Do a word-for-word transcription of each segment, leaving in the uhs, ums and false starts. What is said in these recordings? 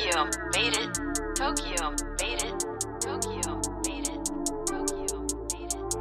Tokyo made it. Tokyo made it. Tokyo made it. Tokyo made it.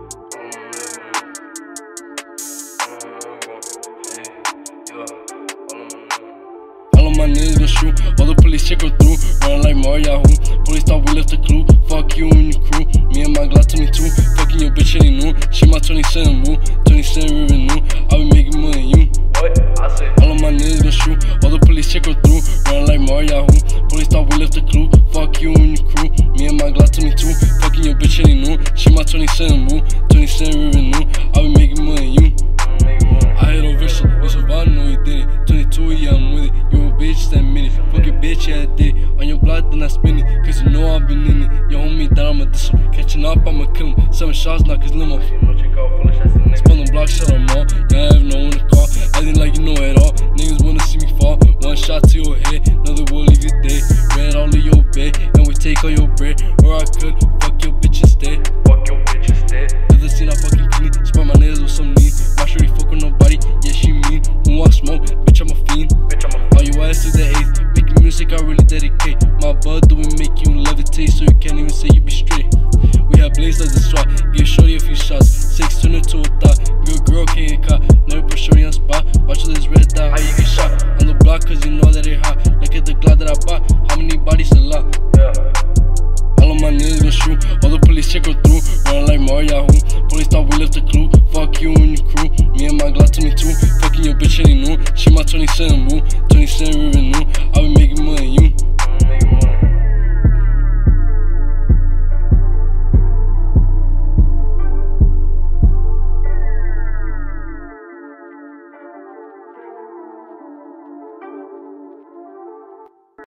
All of my niggas gon' shoot, all the police check her through. Running like Mario Yahoo, police thought we left a clue. Fuck you and your crew, me and my Glock twenty-two. Fucking your bitch any new, she my twenty-seven boo. twenty-seven revenue, I be making more than you. What? I said. All of my niggas gon' shoot, all the police check her through. Running like Mario Yahoo, police thought we left a clue. Fuck you and your crew, me and my Glock twenty-two. Fucking your bitch any new, she my twenty-seven boo. twenty-seven revenue, I be making more than you. I hit over shit, you survived, know you did it. twenty-two, yeah, I'm with it. You a bitch, that minute. Fuck your bitch, yeah, I did it. On your block, then I spin it. Cause you know I've been in it. Your homie that I'ma diss him. Catching up, I'ma kill him. Seven shots, knock his limo. Spun the block, shut them all. Yeah, I have no one to call. Acting like you know it all. Niggas wanna see me fall. One shot to your head, another will leave you dead. Ran all of your bed, and we take all your bread. Or I could fuck your bitch instead. Fuck your bitch instead. Never seen I fucking clean. Spot my niggas with some lean. Not sure he fuck with nobody. Yeah, she mean. Who want smoke? Bitch, I'm a fiend. Bitch, I'm a All you ass is the eighth. Making music, I really dedicate. My bud do we make you levitate, so you can't even say you be straight. We have blades like the SWAT. Give shorty a few shots. Six turn into a thought. Good girl can't get caught. Never put shorty on spot. Watch this red dot. How you get shot? On the block, cause you know that it hot. Look at the Glock that I bought. How many bodies a lot? Yeah. All of my niggas gon' shoot, all the police check her through. Running like Mario Yahoo, police thought we left a clue. Fuck you and your crew, me and my Glock twenty-two. Fucking your bitch any new, she my twenty-seven boo. twenty-seven revenue, I be making more than you.